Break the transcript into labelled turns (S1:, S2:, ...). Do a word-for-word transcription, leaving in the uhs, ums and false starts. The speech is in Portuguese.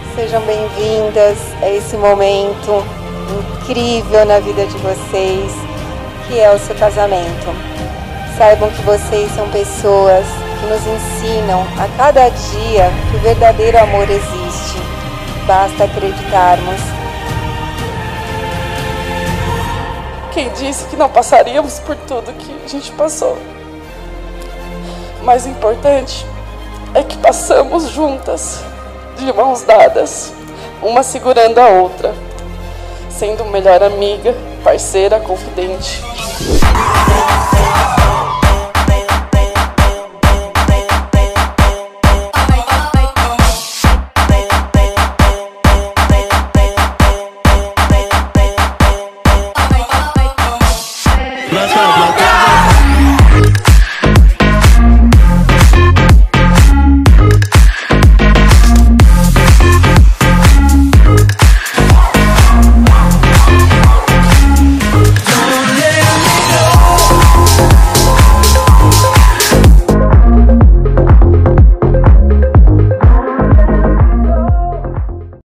S1: Sejam bem-vindas a esse momento incrível na vida de vocês, que é o seu casamento. Saibam que vocês são pessoas que nos ensinam a cada dia que o verdadeiro amor existe. Basta acreditarmos.
S2: Quem disse que não passaríamos por tudo que a gente passou? O mais importante é que passamos juntas, de mãos dadas, uma segurando a outra, sendo melhor amiga, parceira, confidente.